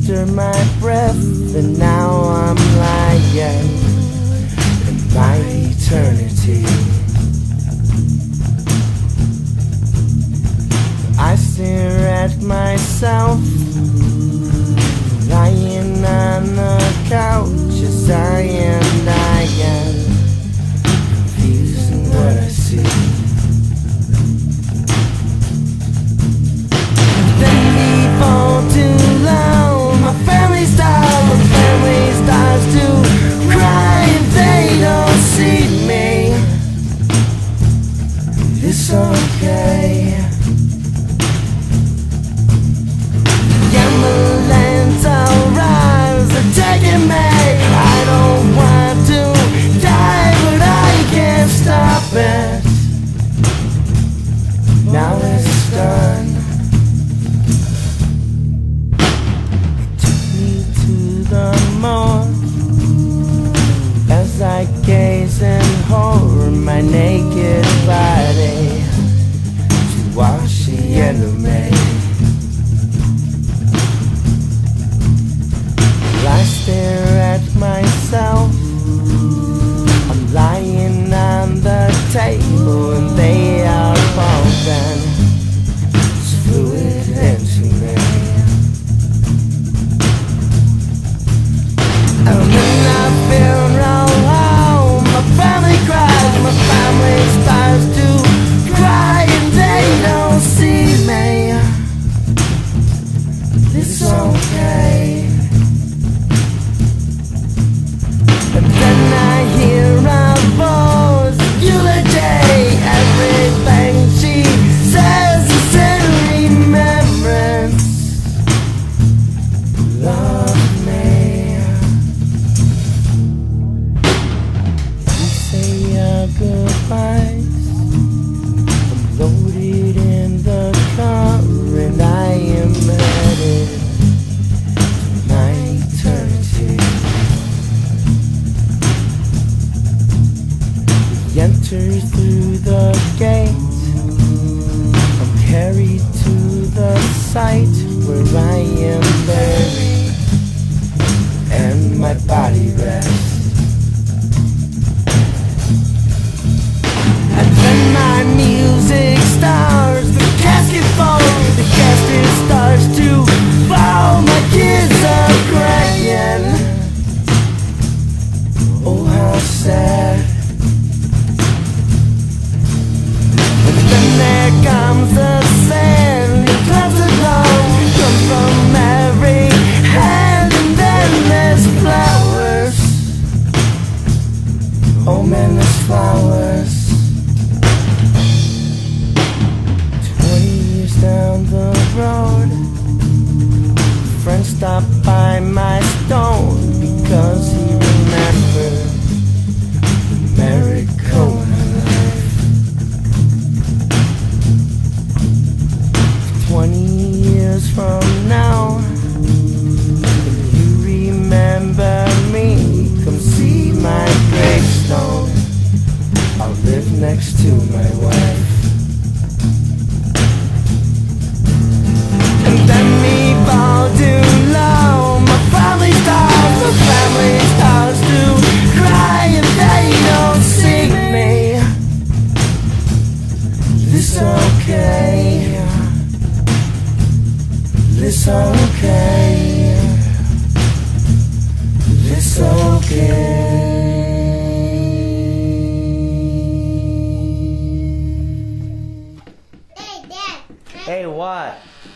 under my breath, and now I'm lying in my eternity. I stare at myself lying on the couch as I am dying, confused in what I see. Then we fall too low. My family starts to cry and they don't see me. It's okay. Ambulance arrives, they're taking me. I don't want to die, but I can't stop it. Now it's done. The morn, as I gaze in horror, my naked body to wash the enemy. I stare at myself. I'm lying on the table and they are pumping fluid into me. I'm in a funeral home. My family cries, my family starts to cry, and they don't see me. It's okay. And then I hear a voice, eulogy. Everything she says is in remembrance. Love me. Goodbyes. I'm loaded in the car and I am headed to my eternity. We enter through the gate. I'm carried to the site where I am buried and my body rests. My music starts, the casket falls, the casket starts to fall. My kids are crying. Oh, how sad. And then there comes the sand, it comes along, comes from every hand, and then there's flowers. Oh man, there's flowers. Down the road, friend stopped by my stone because he remembered the Maricopa life. 20 years from now, if you remember me, come see my gravestone. I'll live next to my wife. And then we fall too low. My family starts to cry and they don't see me. It's okay. It's okay. It's okay. Hey, Dad. Hey, what?